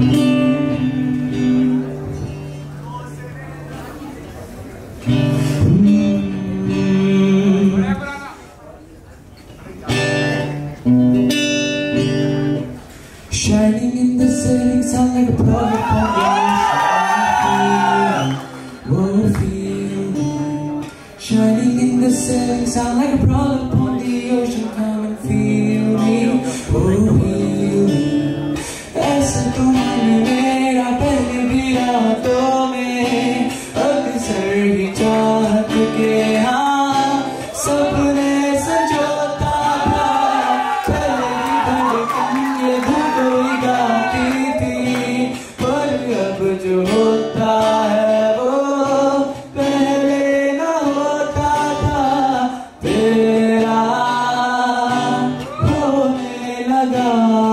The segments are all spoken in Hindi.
Shining in the setting, sound like a product on the ocean. Shining in the setting, sound like a product on the ocean. Come and feel me, oh feel me. ऐसा तुमने मेरा पहले भी रातों में अक्सर ही चाहत के हाँ सपने संजोता था। पहले भी धड़कन ये धुन गाती थी, पर अब जो होता है वो पहले न होता था। तेरा होने लगा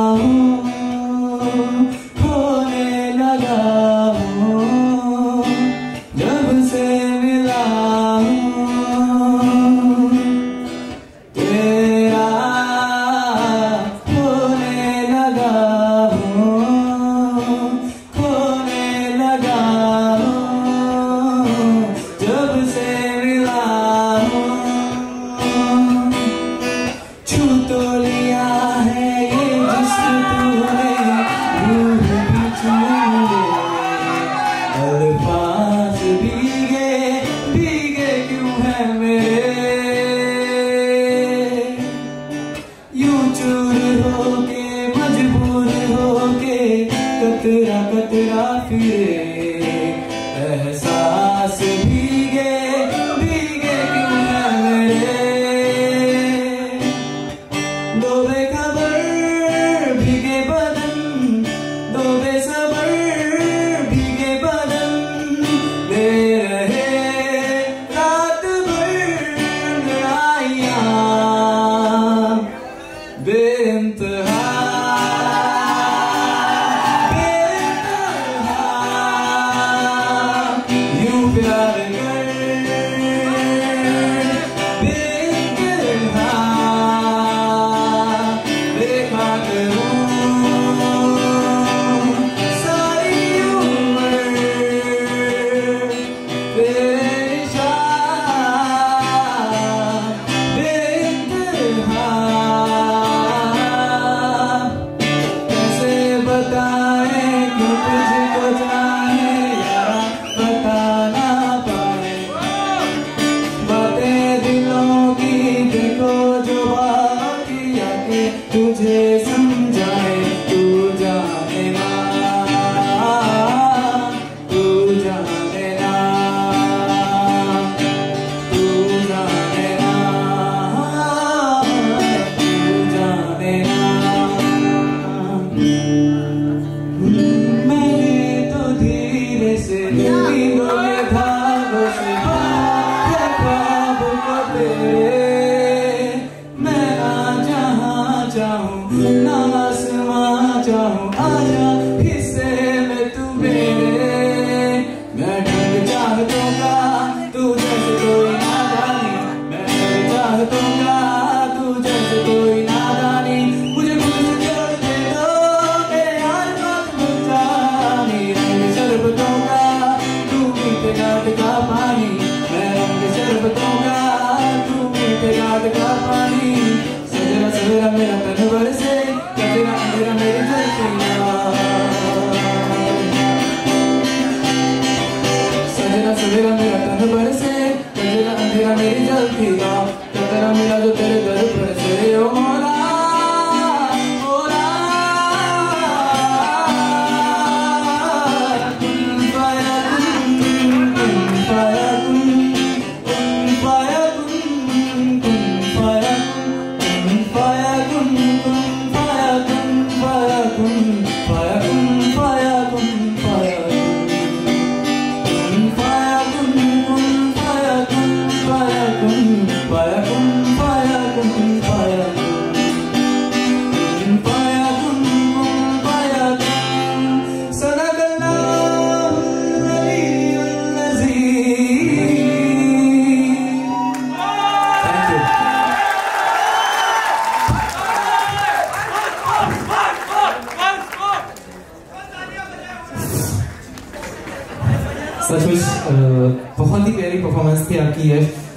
होने लगा हूँ जब से मिला हूँ। तेरा होने लगा हूँ जब से मिला हूँ। छू तो लिया है ये जिस्म तूने, रूह भी छू ले। अल्फाज भीगे भीगे क्यों है मेरे, यूं चूर होके मजबूर होके कतरा कतरा फिरे। एहसास भीगे भीगे क्यों है मेरे, दो बेखबर भीगे बदन, दो बेसबर भीगे बदन। ले रहे रात भर लड़ाइयाँ बेइंतहा यूं प्यार कर बेइंतहा देखा करूं सारी उम्र तेरे निशान बेइंतहा। कैसे बताएं क्यों तुझको चाहे यारा बता ना पाए, बातें दिलों की देखो जो बाकी आके तुझे समझाए। तू जाने ना, तू जाने ना, तू जाने ना, तू जाने ना। मैंने तो धीरे से नींदों के धागों से बांधे ख्वाब को तेरे। मैं ना जहाँ चाहूँ ना आसमां चाहूँ, आजा हिस्से में तू मेरे। मैं ढंग चाहतों का तू जैसे कोई नादानी, मैं ढंग चाहतों का तू जैसे कोई नादानी। मुझे खुद से जोड़ दे दो मेरे यार बात मुझ जानी। रंग शरबतों का तू मीठे गाद का पानी, मैं रंग शरबतों का तू मीठे गाद का पानी। सजरा सवेरा मेरा तन बरसे, कजरा अंधेरा मेरी जलतियाँ। सजरा सवेरा मेरा तन बरसे, कजरा अंधेरा मेरी जलतियाँ। कतरा मिला जो तेरे दर पर से ओ मौला मौला। कुन फयाकुन कुन फयाकुन कुन फयाकुन कुन फयाकुन कुन फयाकुन फयाकुन फयाकुन फयाकुन फयाकुन फयाकुन कुन फयाकुन फयाकुन फयाकुन। सचमुच बहुत ही प्यारी परफॉर्मेंस थी आपकी यश।